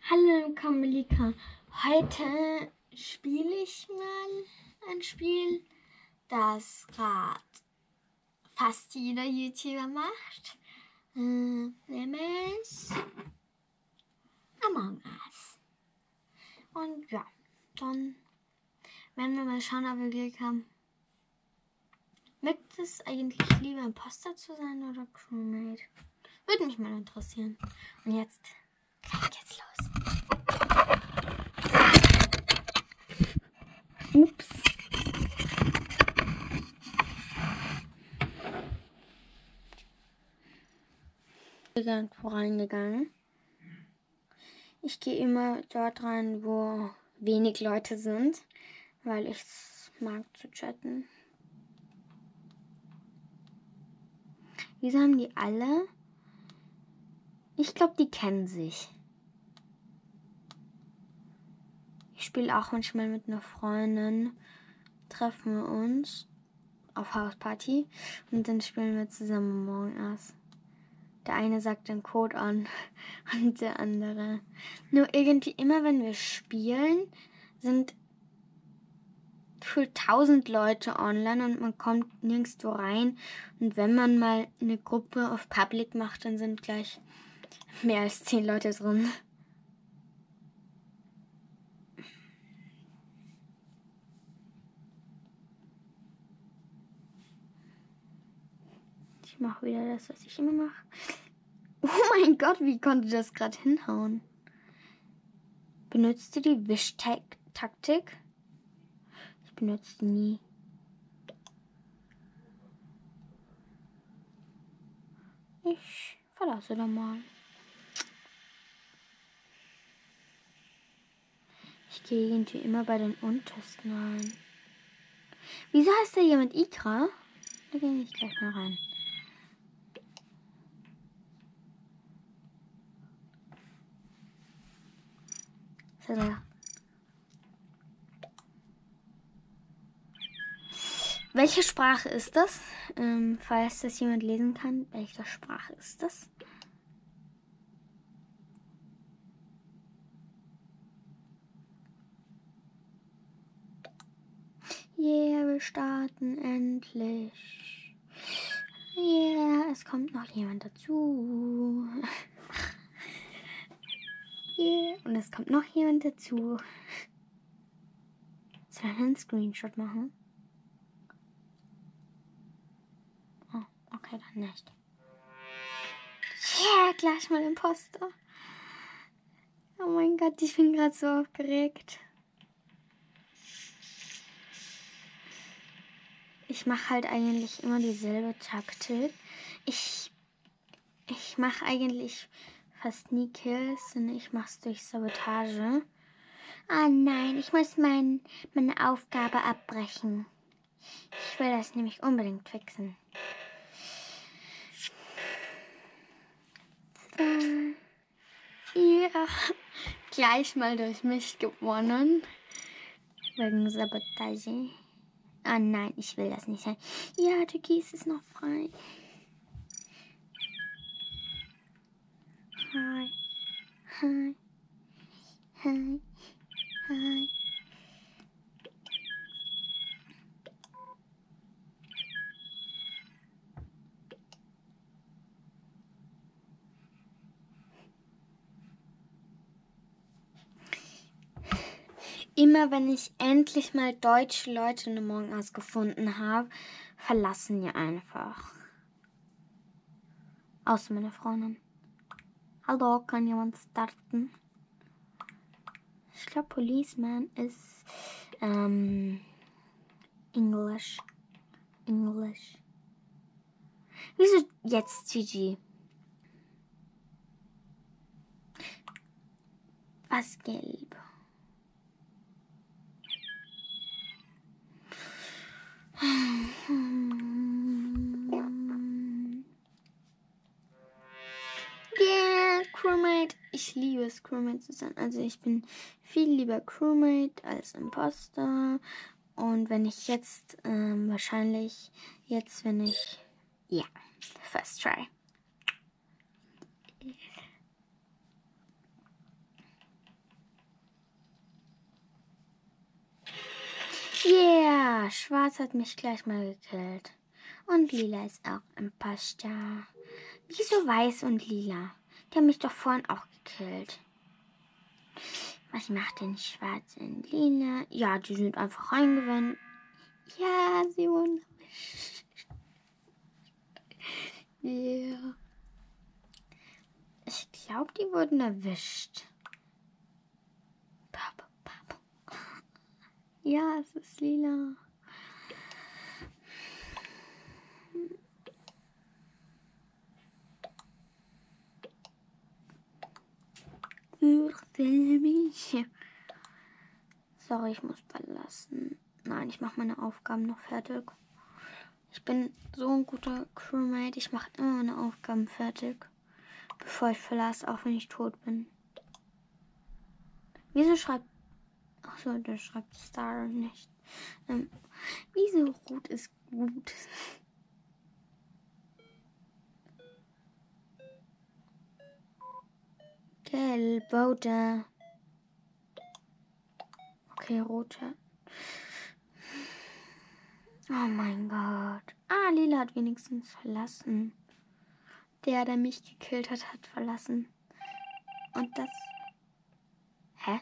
Hallo Kamelika, heute spiele ich mal ein Spiel, das gerade fast jeder YouTuber macht, nämlich Among Us. Und ja, dann werden wir mal schauen, ob wir Glück haben. Mögt es eigentlich lieber Imposter zu sein oder Crewmate? Würde mich mal interessieren. Und jetzt geht's los. Ups. Irgendwo reingegangen. Ich gehe immer dort rein, wo wenig Leute sind, weil ich es mag zu chatten. Wieso haben die alle? Ich glaube, die kennen sich. Ich spiele auch manchmal mit einer Freundin. Treffen wir uns auf Hausparty und dann spielen wir zusammen Among Us. Der eine sagt den Code an und der andere. Nur irgendwie immer, wenn wir spielen, sind gefühlt 1000 Leute online und man kommt nirgendwo rein. Und wenn man mal eine Gruppe auf Public macht, dann sind gleich mehr als 10 Leute drin. Ich mache wieder das, was ich immer mache. Oh mein Gott, wie konnte das gerade hinhauen? Benutzt du die Wischtaktik? Ich benutze die nie. Ich verlasse da mal. Ich gehe irgendwie immer bei den untersten rein. Wieso heißt da jemand Ikra? Da gehe ich gleich mal rein. So. Welche Sprache ist das? Falls das jemand lesen kann, welche Sprache ist das? Yeah, wir starten endlich. Yeah, es kommt noch jemand dazu. Yeah, und es kommt noch jemand dazu. Soll ich einen Screenshot machen? Oh, okay, dann nicht. Yeah, gleich mal Imposter. Oh mein Gott, ich bin gerade so aufgeregt. Ich mache halt eigentlich immer dieselbe Taktik. Ich mache eigentlich fast nie Kills, sondern ich mache es durch Sabotage. Ah nein, ich muss meine Aufgabe abbrechen. Ich will das nämlich unbedingt fixen. So. Ja, gleich mal durch mich gewonnen. Wegen Sabotage. Ah nein, ich will das nicht sein. Ja, Türkis ist noch frei. Hi. Hi. Hi. Hi. Immer wenn ich endlich mal deutsche Leute in Among Us gefunden habe, verlassen die einfach. Außer meine Freundin. Hallo, kann jemand starten? Ich glaube, Policeman ist English. Wieso jetzt GG? Was gelb? Yeah, Crewmate. Ich liebe es, Crewmate zu sein. Also ich bin viel lieber Crewmate als Imposter. Und wenn ich jetzt, wahrscheinlich jetzt, wenn ich, ja, first try. Ja, Schwarz hat mich gleich mal gekillt. Und Lila ist auch Imposter. Wieso Weiß und Lila? Die haben mich doch vorhin auch gekillt. Was macht denn Schwarz und Lila? Ja, die sind einfach reingewendet. Ja, sie wurden erwischt. Ja. Ich glaube, die wurden erwischt. Ja, es ist Lila. Sorry, ich muss verlassen. Nein, ich mache meine Aufgaben noch fertig. Ich bin so ein guter Crewmate. Ich mache immer meine Aufgaben fertig, bevor ich verlasse, auch wenn ich tot bin. Wieso schreibt... Achso, der schreibt Star nicht. Wieso Rot ist gut? Gelb, rote. Okay, rote. Oh mein Gott. Ah, Lila hat wenigstens verlassen. Der mich gekillt hat, hat verlassen. Und das... Hä?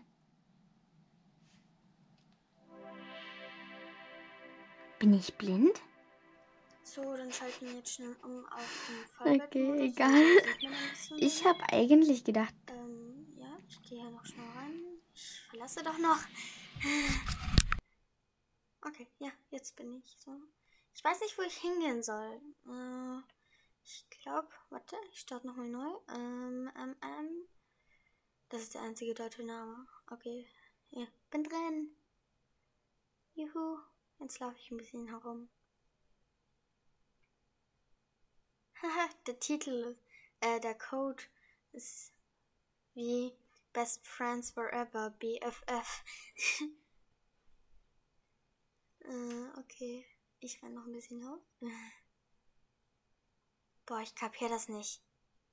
Bin ich blind? So, dann schalten wir jetzt schnell um auf den Vollbildmodus. Okay, egal. Ich habe eigentlich gedacht... ja, ich gehe hier noch schnell rein. Ich verlasse doch noch. Okay, ja, jetzt bin ich so. Ich weiß nicht, wo ich hingehen soll. Ich glaube, warte, ich starte nochmal neu. Das ist der einzige deutsche Name. Okay, hier, bin drin. Juhu, jetzt laufe ich ein bisschen herum. Haha, der Titel, der Code ist wie Best Friends Forever, BFF. Okay, ich renne noch ein bisschen hoch. Boah, ich kapier das nicht.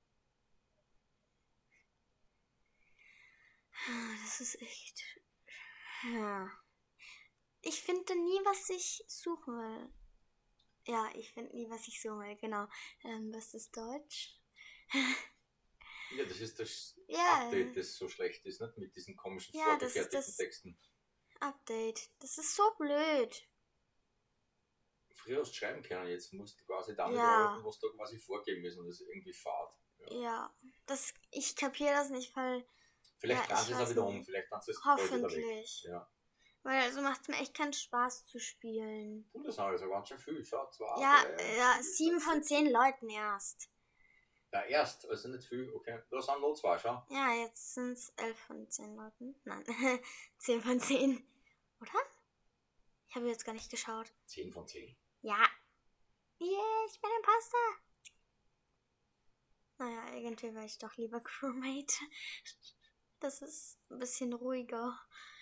Das ist echt... Ja. Ich finde nie, was ich suchen will. Ja, ich finde nie, was ich suchen will, genau. Was ist Deutsch? Ja, das ist das Update, das so schlecht ist, nicht? Mit diesen komischen vorgefertigten Texten. Update. Das ist so blöd. Früher hast du schreiben können, jetzt musst du quasi damit arbeiten, was da quasi vorgeben ist und das ist irgendwie fad. Ja, ich kapiere das nicht, weil... Vielleicht dran sie es auch wieder um, vielleicht kannst du es hoffentlich. Ja. Weil so macht es mir echt keinen Spaß zu spielen. Und das ist also ganz schön viel, schau, 2, ja, 7 von 10 Leuten erst. Ja, erst, also nicht viel, okay. Da sind noch 2, schau. Ja, jetzt sind es 11 von 10 Leuten. Nein, 10 von 10. Oder? Ich habe jetzt gar nicht geschaut. 10 von 10. Ja. Yeah, ich bin Imposter. Naja, irgendwie wäre ich doch lieber Crewmate. Das ist ein bisschen ruhiger.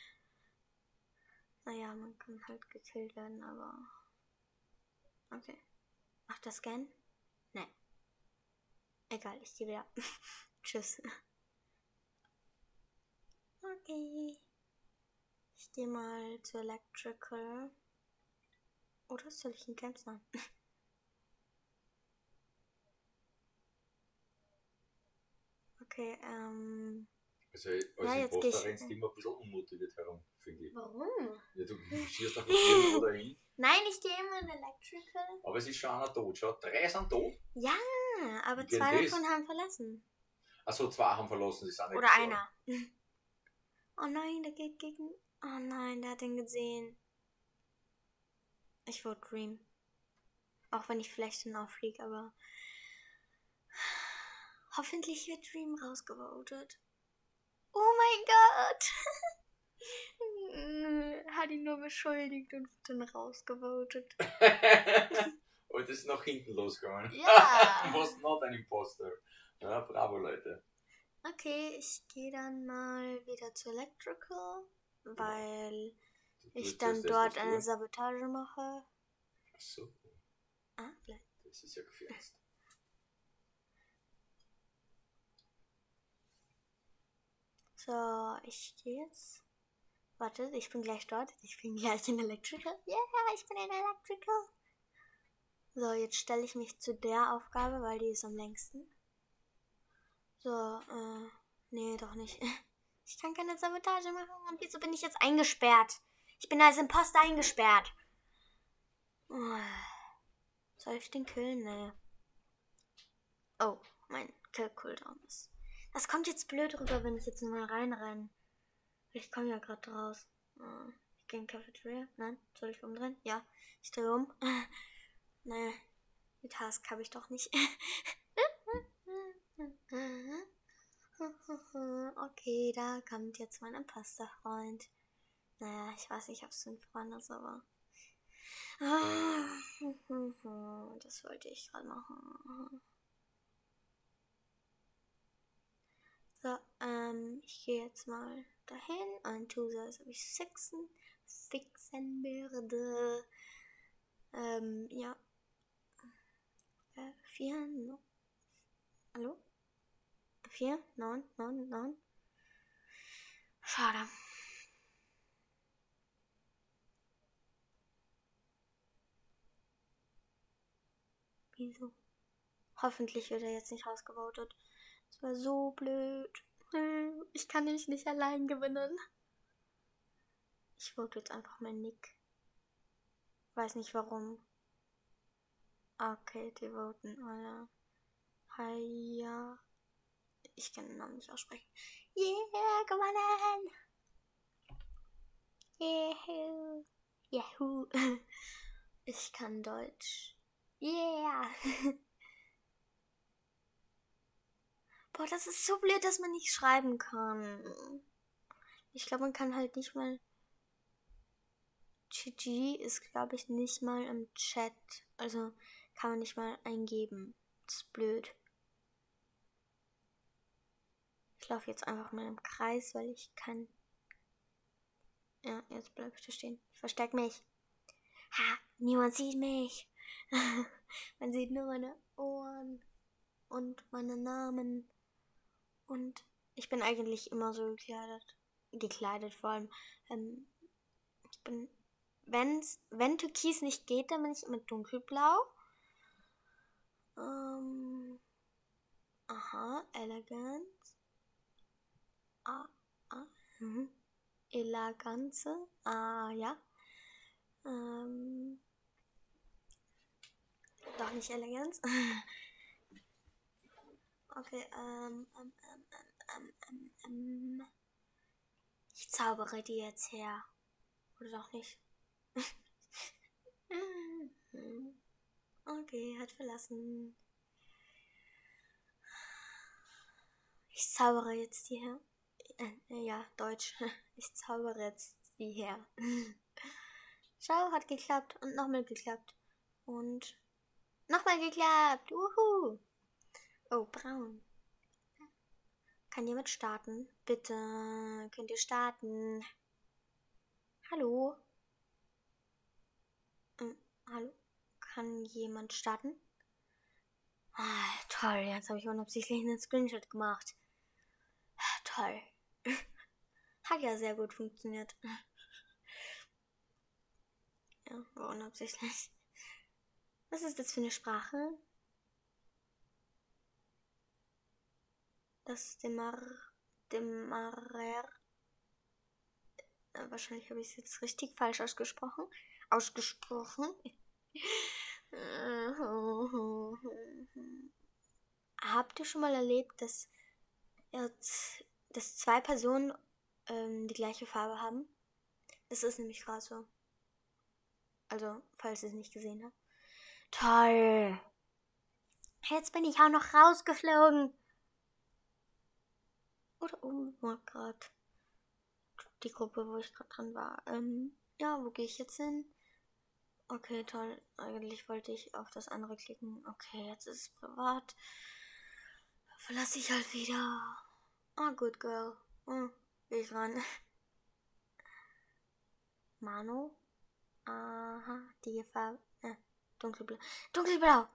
Naja, man kann halt gekillt werden, aber... Okay. Macht das Scan? Nein. Egal, ich gehe wieder. Tschüss. Okay. Ich gehe mal zu Electrical. Oder soll ich in Camps sein? Okay, Also als Imposter rennst du immer ein bisschen unmotiviert herum, finde ich. Warum? Ja, du schießt einfach irgendwo dahin. Nein, ich gehe immer in Electrical. Aber es ist schon einer tot, schau. 3 sind tot. Ja, aber 2 davon haben verlassen. Achso, 2 haben verlassen, sie sind nicht oder einer. Oh nein, der geht gegen... Oh nein, der hat ihn gesehen. Ich vote Dream. Auch wenn ich vielleicht dann auffliege, aber... Hoffentlich wird Dream rausgevotet. Oh mein Gott! Hat ihn nur beschuldigt und wird dann rausgevotet. Und das ist nach hinten losgegangen. Ja! Du warst not ein Imposter. Ja, bravo, Leute. Okay, ich gehe dann mal wieder zu Electrical, weil ich dann dort eine Sabotage mache. Achso. Ah, vielleicht. Das ist ja gefährlich. So, ich gehe jetzt Warte, ich bin gleich dort. Ich bin gleich in Electrical. Yeah, ich bin in Electrical. So, jetzt stelle ich mich zu der Aufgabe, weil die ist am längsten. So, nee, doch nicht. Ich kann keine Sabotage machen. Und wieso bin ich jetzt eingesperrt? Ich bin als Imposter eingesperrt. Oh. Soll ich den killen? Nee. Oh, mein Kill-Cooldown ist. Das kommt jetzt blöd rüber, wenn ich jetzt mal reinrenne. Ich komme ja gerade raus. Ich gehe in Cafeteria. Nein, soll ich umdrehen? Ja, ich drehe um. Nee, die Task habe ich doch nicht. Okay, da kommt jetzt mein Imposter-Freund. Naja, ich weiß nicht, ob es ein Freund ist, aber... Das wollte ich gerade machen. So, ich gehe jetzt mal dahin und tue so, als ob ich fixen werde. Ja. 4, no. Hallo? 4, 9, 9, 9. Schade. Wieso? Hoffentlich wird er jetzt nicht rausgevotet. Das war so blöd. Ich kann nicht allein gewinnen. Ich vote jetzt einfach mal Nick. Weiß nicht warum. Okay, die voten alle. Hiya. Ich kann den Namen nicht aussprechen. Yeah, gewonnen! Yahoo! Yahoo! Ich kann Deutsch. Yeah! Boah, das ist so blöd, dass man nicht schreiben kann. Ich glaube, man kann halt nicht mal... GG ist, glaube ich, nicht mal im Chat. Also kann man nicht mal eingeben. Das ist blöd. Ich laufe jetzt einfach mal im Kreis, weil ich kann... Ja, jetzt bleibe ich da stehen. Ich verstecke mich. Ha, niemand sieht mich. Man sieht nur meine Ohren und meine Namen. Und ich bin eigentlich immer so gekleidet. Gekleidet vor allem. Ich bin... Wenn Türkis nicht geht, dann bin ich immer dunkelblau. Aha, elegant. Eleganze. Ja. Doch nicht Eleganz. Okay, ich zaubere die jetzt her. Oder doch nicht? Okay, hat verlassen. Ich zaubere jetzt die her. Ja, Deutsch. Ich zaubere jetzt die her. Schau, hat geklappt. Und nochmal geklappt. Und nochmal geklappt. Uhu. Oh, braun. Kann jemand starten? Bitte, könnt ihr starten? Hallo? Hallo? Kann jemand starten? Toll, jetzt habe ich unabsichtlich einen Screenshot gemacht. Toll. Hat ja sehr gut funktioniert. Ja, war unabsichtlich. Was ist das für eine Sprache? Das Demarer. Wahrscheinlich habe ich es jetzt richtig falsch ausgesprochen. Habt ihr schon mal erlebt, dass zwei Personen die gleiche Farbe haben? Das ist nämlich gerade so. Also, falls ihr es nicht gesehen habt. Toll! Jetzt bin ich auch noch rausgeflogen. Oder oben war gerade die Gruppe, wo ich gerade dran war. Ja, wo gehe ich jetzt hin? Okay, toll. Eigentlich wollte ich auf das andere klicken. Okay, jetzt ist es privat. Verlasse ich halt wieder. Good girl. Gehe ich ran. Mano. Aha, die Farbe. Dunkelblau. Dunkelblau!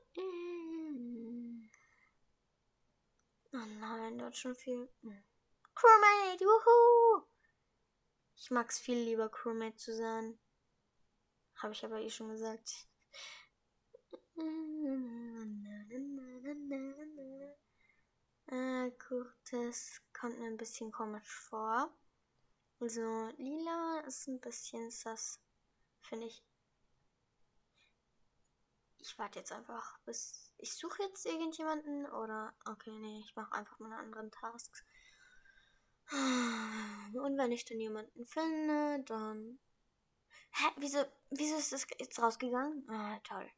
Oh nein, da hat schon viel. Crewmate, wuhu! Ich mag's viel lieber, Crewmate zu sein. Habe ich aber schon gesagt. Gut, das kommt mir ein bisschen komisch vor. Also, lila ist ein bisschen sass, finde ich. Ich warte jetzt einfach, bis... Ich suche jetzt irgendjemanden oder... Okay, nee, ich mache einfach meine anderen Tasks. Und wenn ich dann jemanden finde, dann... Hä, wieso ist das jetzt rausgegangen? Ah, toll.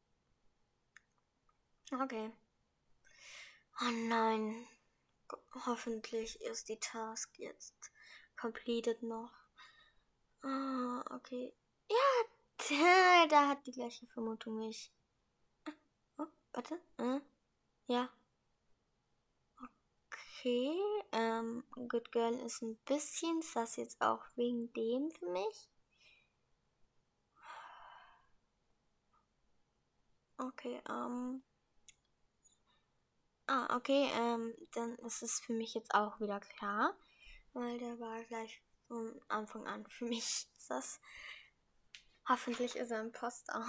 Okay. Oh nein. Hoffentlich ist die Task jetzt completed noch. Ah, okay. Ja, da hat die gleiche Vermutung wie ich. Oh, warte. Ja. Okay. Good Girl ist ein bisschen sass jetzt auch wegen dem für mich. Okay, okay, dann ist es für mich jetzt auch wieder klar. Weil der war gleich von Anfang an für mich sass. Hoffentlich ist er Imposter.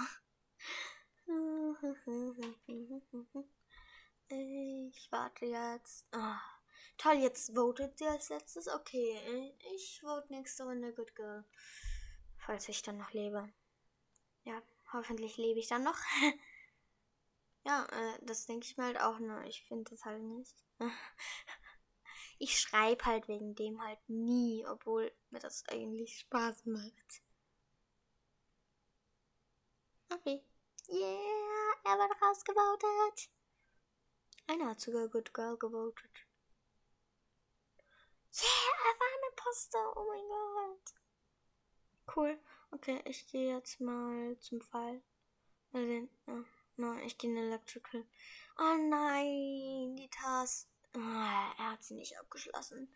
Ich warte jetzt. Toll, jetzt votet sie als letztes. Okay, ich vote nächste Runde Good Girl. Falls ich dann noch lebe. Ja, hoffentlich lebe ich dann noch. Ja, das denke ich mir halt auch nur. Ich finde das halt nicht. Ich schreibe halt wegen dem halt nie, obwohl mir das eigentlich Spaß macht. Okay. Yeah, er wird rausgevotet. Einer hat sogar Good Girl gewotet. Yeah, er war ein Imposter. Oh mein Gott. Cool. Okay, ich gehe jetzt mal zum Fall. Nein, ich gehe in Electrical. Oh nein, die Task. Er hat sie nicht abgeschlossen.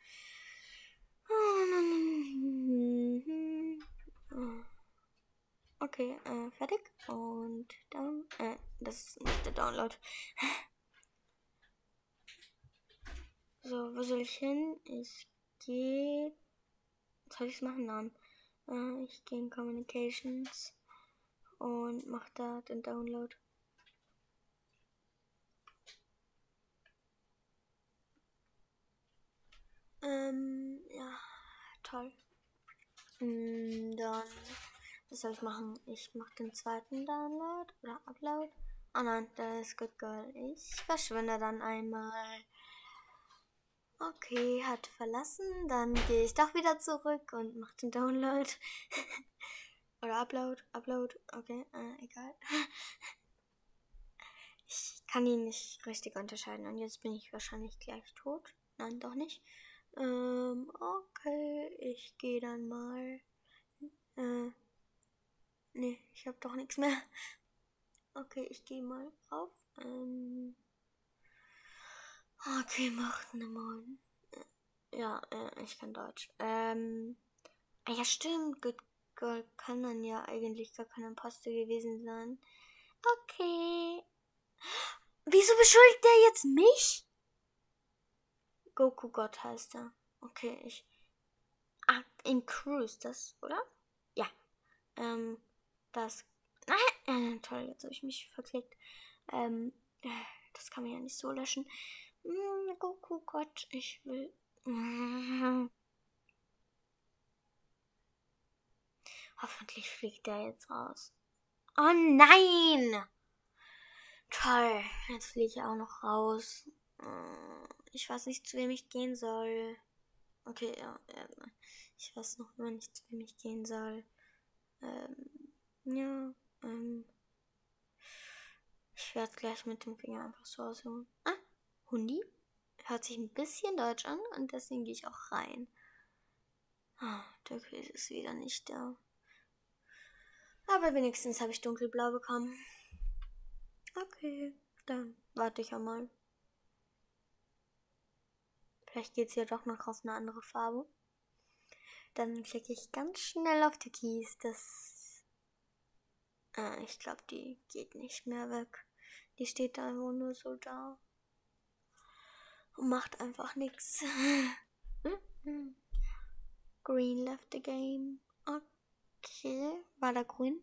Okay, fertig. Und dann, das ist nicht der Download. So, wo soll ich hin? Ich gehe... Soll ich es machen? Nein. Ich gehe in Communications und mache da den Download. Ja, toll. Dann, was soll ich machen? Ich mache den zweiten Download oder Upload. Oh nein, da ist Good Girl. Ich verschwinde dann einmal. Okay, hat verlassen. Dann gehe ich doch wieder zurück und mache den Download. Oder Upload. Okay, egal. Ich kann ihn nicht richtig unterscheiden. Und jetzt bin ich wahrscheinlich gleich tot. Nein, doch nicht. Okay, ich gehe dann mal. Nee, ich habe doch nichts mehr. Okay, ich gehe mal rauf. Okay, macht eine Moin. Ja, ich kann Deutsch. Ja, stimmt. Good Girl kann dann ja eigentlich gar kein Imposter gewesen sein. Okay. Wieso beschuldigt der jetzt mich? Goku Gott heißt er. Okay, in Cruise, das, oder? Ja. Das. Toll, jetzt habe ich mich verklickt. Das kann man ja nicht so löschen. Goku Gott, ich will. Hoffentlich fliegt der jetzt raus. Oh nein! Toll, jetzt fliege ich auch noch raus. Ich weiß nicht, zu wem ich gehen soll. Okay, ja. Ich weiß noch immer nicht, zu wem ich gehen soll. Ich werde gleich mit dem Finger einfach so aussuchen. Hundi? Hört sich ein bisschen deutsch an und deswegen gehe ich auch rein. Der Käse ist wieder nicht da. Aber wenigstens habe ich dunkelblau bekommen. Okay, dann warte ich einmal. Vielleicht geht es ja doch noch auf eine andere Farbe. Dann klicke ich ganz schnell auf die Keys. Ich glaube, die geht nicht mehr weg. Die steht da einfach nur so da. Und macht einfach nichts. Green left the game. Okay, war da grün?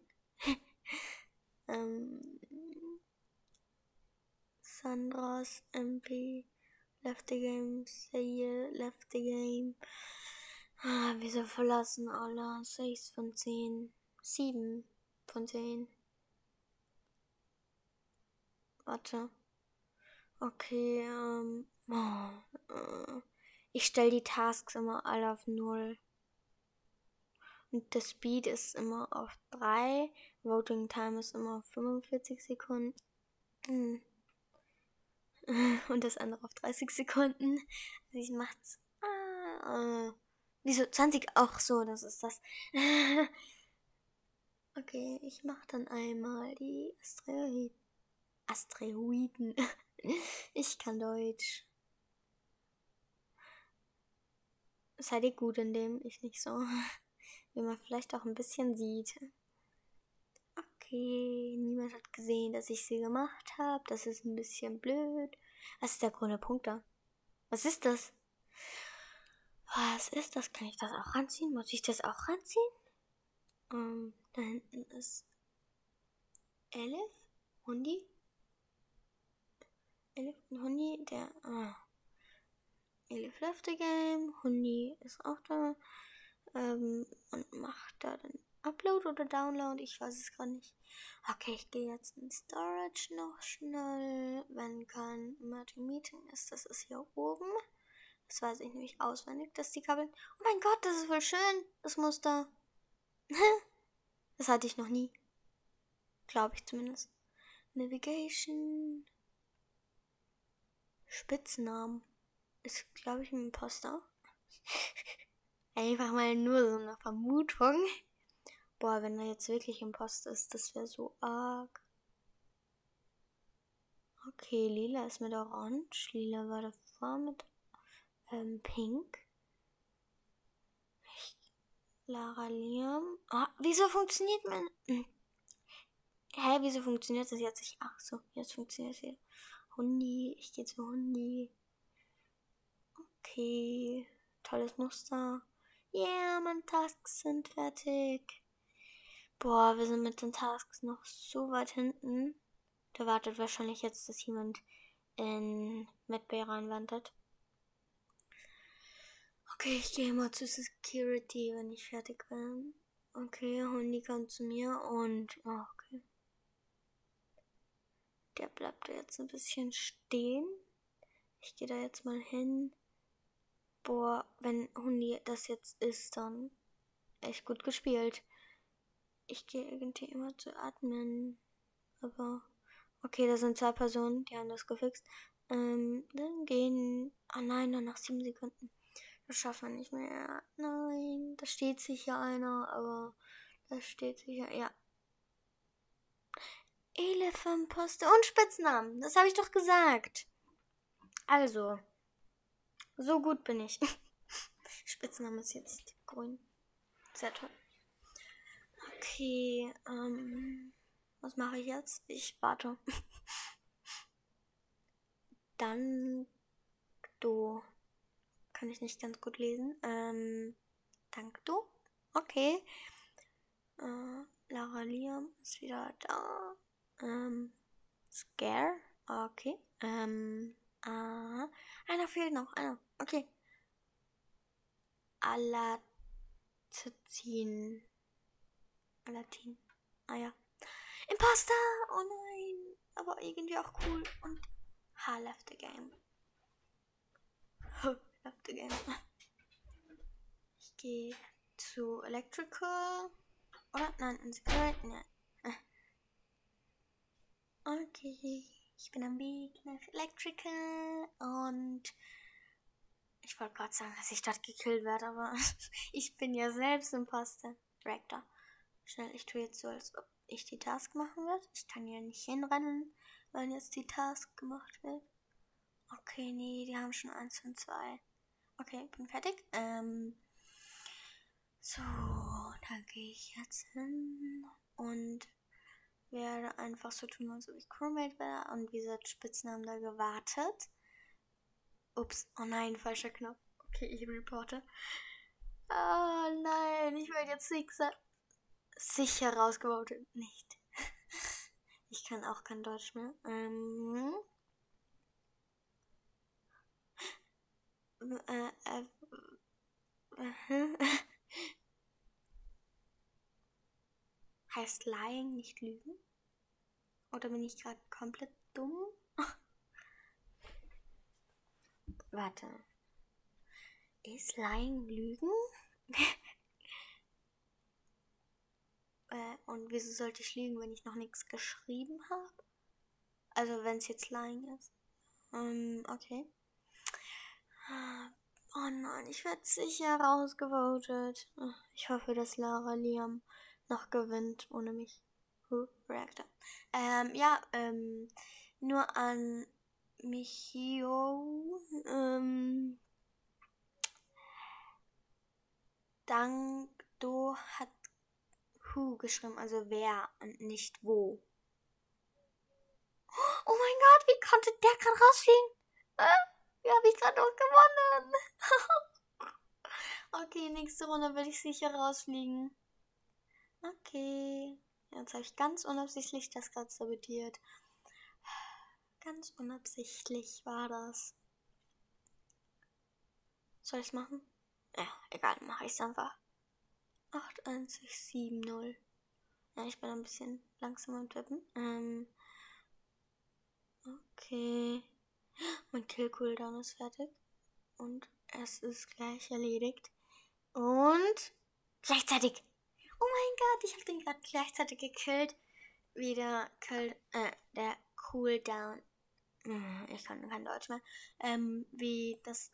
Sandras MP left the game. Seye left the game. Wieso verlassen alle? 6 von 10. 7 von 10. Warte. Okay, ich stelle die Tasks immer alle auf 0. Und der Speed ist immer auf 3. Voting Time ist immer auf 45 Sekunden. Und das andere auf 30 Sekunden. Ich mach's. Wieso 20? Auch so, das ist das. Okay, ich mach dann einmal die Asteroiden. Ich kann Deutsch. Seid ihr gut in dem? Ich nicht so. Wie man vielleicht auch ein bisschen sieht. Okay, niemand hat gesehen, dass ich sie gemacht habe. Das ist ein bisschen blöd. Was ist der grüne Punkt da? Was ist das? Was ist das? Kann ich das auch ranziehen? Muss ich das auch ranziehen? Da hinten ist Elif, Hundi. Elif und Hundi, Elif left the game. Hundi ist auch da. Und macht da den Upload oder Download. Ich weiß es gerade nicht. Okay, ich gehe jetzt in Storage noch schnell. Wenn kein Emerging Meeting ist, das ist hier oben. Das weiß ich nämlich auswendig, dass die Kabel... Oh mein Gott, das ist voll schön, das Muster. Das hatte ich noch nie. Glaube ich zumindest. Navigation. Spitznamen. Ist, glaube ich, ein Imposter. Einfach mal nur so eine Vermutung. Boah, wenn er jetzt wirklich Imposter ist, das wäre so arg. Okay, lila ist mit Orange. Lila war davor mit Pink. Lara Liam. Wieso funktioniert mein... Wieso funktioniert das jetzt nicht? Ach so, jetzt funktioniert es hier. Hundi, ich gehe zu Hundi. Okay, tolles Muster. Yeah, meine Tasks sind fertig. Boah, wir sind mit den Tasks noch so weit hinten. Da wartet wahrscheinlich jetzt, dass jemand in Medbay reinwandert. Okay, ich gehe mal zu Security, wenn ich fertig bin. Okay, Hundi kommt zu mir und... okay. Der bleibt da jetzt ein bisschen stehen. Ich gehe da jetzt mal hin. Boah, wenn Hundi das jetzt ist, dann echt gut gespielt. Ich gehe irgendwie immer zu Admin. Aber, okay, da sind 2 Personen, die haben das gefixt. Dann gehen... nein, nur nach 7 Sekunden. Das schaffen wir nicht mehr. Nein, da steht sicher einer, aber da steht sicher... Ja. Elefantposte und Spitznamen. Das habe ich doch gesagt. Also, so gut bin ich. Spitzname ist jetzt grün. Sehr toll. Okay, was mache ich jetzt? Ich warte. Dann du. Kann ich nicht ganz gut lesen. Dank du. Okay. Lara Liam ist wieder da. Scare. Okay. Einer fehlt noch. Einer. Okay. Alatin. Ja. Imposter! Oh nein. Aber irgendwie auch cool. Und left the game. Left the game. Ich gehe zu Electrical. Oder? Nein, in Security. Nein. Okay. Ich bin am Weg nach Electrical. Und ich wollte gerade sagen, dass ich dort gekillt werde, aber ich bin ja selbst Imposter. Director. Schnell, ich tue jetzt so, als ob ich die Task machen werde. Ich kann ja nicht hinrennen, wenn jetzt die Task gemacht wird. Okay, nee, die haben schon 1 und 2. Okay, bin fertig. So, da gehe ich jetzt hin und werde einfach so tun, als ob ich Crewmate wäre. Und wie gesagt, Spitznamen da gewartet. Ups, oh nein, falscher Knopf. Okay, ich reporte. Oh nein, ich werde jetzt sicher rausgevotet. Nicht. Ich kann auch kein Deutsch mehr. Heißt lying nicht lügen? Oder bin ich gerade komplett dumm? Warte. Ist lying lügen? Und wieso sollte ich lügen, wenn ich noch nichts geschrieben habe? Also wenn es jetzt lying ist. Okay. Oh nein, ich werde sicher rausgevotet. Ich hoffe, dass Lara Liam noch gewinnt ohne mich. Reactor. Nur an Michio. Dankdo hat who geschrieben, also wer und nicht wo. Oh mein Gott, wie konnte der gerade rausfliegen? Wie habe ich gerade noch gewonnen? Okay, nächste Runde will ich sicher rausfliegen. Okay. Jetzt habe ich ganz unabsichtlich das gerade sabotiert. Ganz unabsichtlich war das. Soll ich es machen? Ja, egal, mache ich es einfach. 81670. Ja, ich bin ein bisschen langsam am Tippen. Okay. Mein Kill-Cooldown ist fertig. Und es ist gleich erledigt. Und gleichzeitig. Oh mein Gott, ich habe den gerade gleichzeitig gekillt. Wieder der Cooldown. Ich kann kein Deutsch mehr. Wie das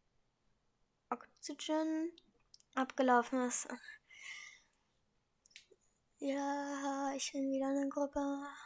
Oxygen abgelaufen ist. Ja, ich bin wieder in der Gruppe.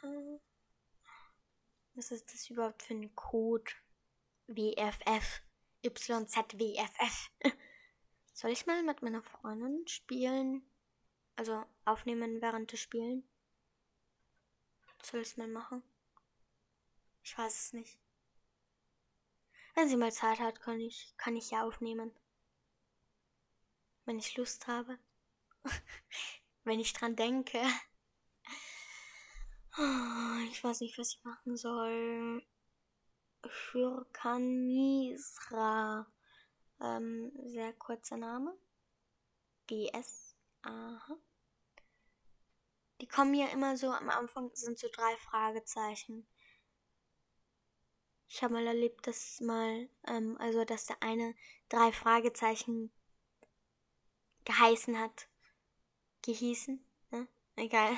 Was ist das überhaupt für ein Code? WFF. YZWFF. Soll ich mal mit meiner Freundin spielen? Also aufnehmen während des Spielen? Soll ich es mal machen? Ich weiß es nicht. Wenn sie mal Zeit hat, kann ich ja aufnehmen. Wenn ich Lust habe. Wenn ich dran denke. Ich weiß nicht, was ich machen soll. Shurkanisra. Sehr kurzer Name. GS. Aha. Die kommen ja immer so, am Anfang sind so 3 Fragezeichen. Ich habe mal erlebt, dass dass der eine 3 Fragezeichen gehießen, ne? Egal.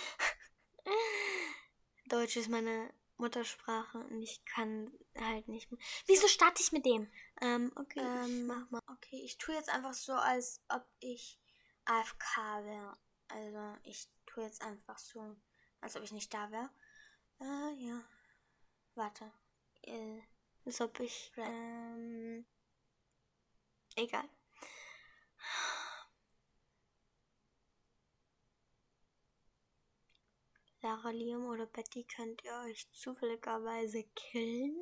Deutsch ist meine Muttersprache und ich kann halt nicht mehr. Wieso starte ich mit dem? Okay, mach mal. Okay, ich tue jetzt einfach so, als ob ich AFK wäre. Also, ich tue jetzt einfach so, als ob ich nicht da wäre. Ja. Warte. Als ob ich, egal. Lara, Liam oder Betty könnt ihr euch zufälligerweise killen.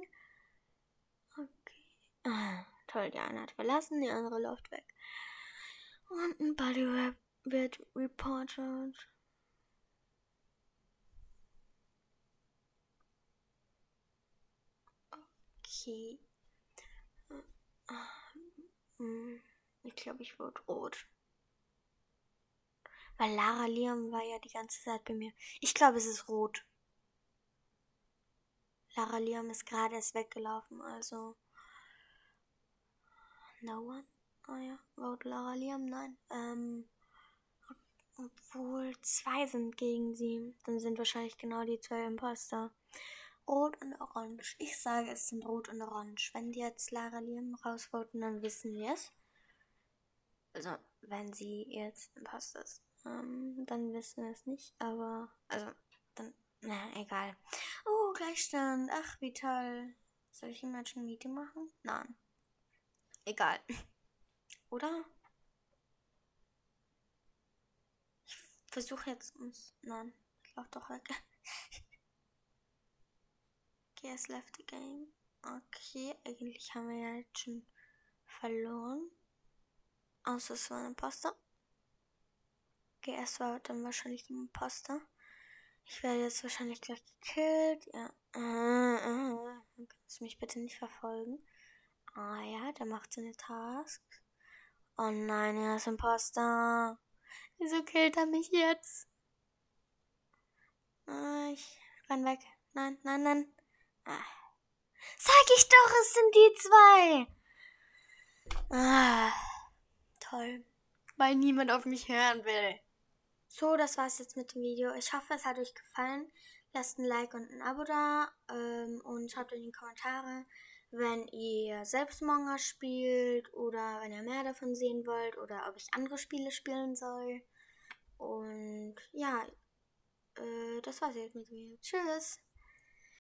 Okay. Toll, die eine hat verlassen, die andere läuft weg. Und ein Bodywrap wird reported. Okay. Ich glaube, ich wurde rot. Weil Lara Liam war ja die ganze Zeit bei mir. Ich glaube, es ist rot. Lara Liam ist gerade erst weggelaufen, also. No one? Oh ja, vote Lara Liam, nein. Obwohl 2 sind gegen sie. Dann sind wahrscheinlich genau die 2 Imposter. Rot und Orange. Ich sage, es sind Rot und Orange. Wenn die jetzt Lara Liam rausvoten, dann wissen wir es. Also, wenn sie jetzt Imposter ist. Dann wissen wir es nicht. Aber, also, dann, na, egal. Oh, Gleichstand. Ach, wie toll. Soll ich Imagine Meeting machen? Nein. Egal. Oder? Ich versuche jetzt uns. Nein, ich lauf doch weg. GS left the game. Okay, eigentlich haben wir ja jetzt schon verloren. Außer es war ein Imposter. Okay, es war dann wahrscheinlich ein Imposter. Ich werde jetzt wahrscheinlich gleich gekillt. Ja. Kannst du mich bitte nicht verfolgen? Ah ja, der macht seine Tasks. Oh nein, er ist Imposter. Wieso killt er mich jetzt? Ich renn weg. Nein. Sag ich doch, es sind die zwei. Toll. Weil niemand auf mich hören will. So, das war's jetzt mit dem Video. Ich hoffe, es hat euch gefallen. Lasst ein Like und ein Abo da. Und schreibt in die Kommentare, wenn ihr selbst Among Us spielt oder wenn ihr mehr davon sehen wollt oder ob ich andere Spiele spielen soll. Und ja, das war's jetzt mit dem Video. Tschüss.